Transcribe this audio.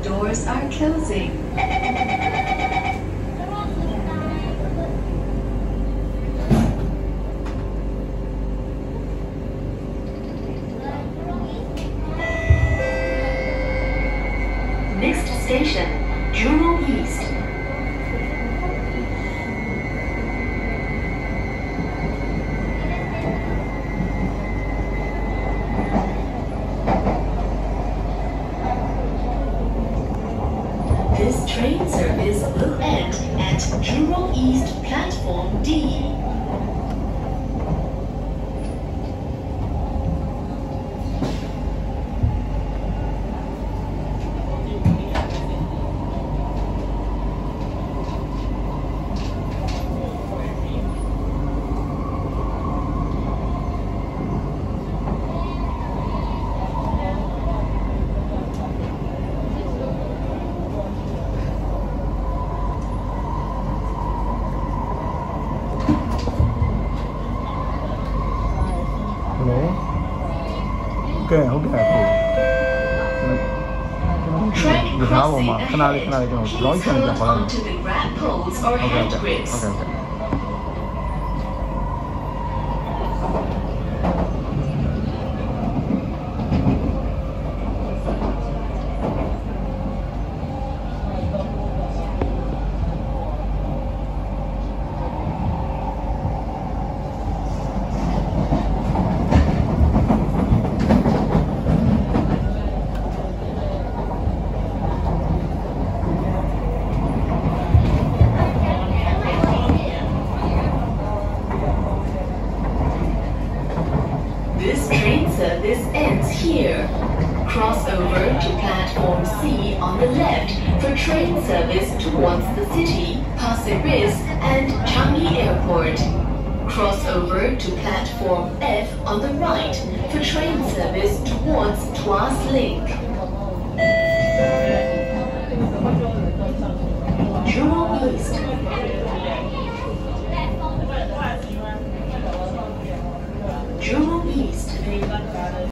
Doors are closing. Next station, Jurong East. This train service will end at Jurong East Platform D. Okay, Track crossing ahead. Please Hold onto the grab poles or hand grips. This train service ends here. Cross over to platform C on the left for train service towards the city, Pasir Ris and Changi Airport. Cross over to platform F on the right for train service towards Tuas Link. Jurong East.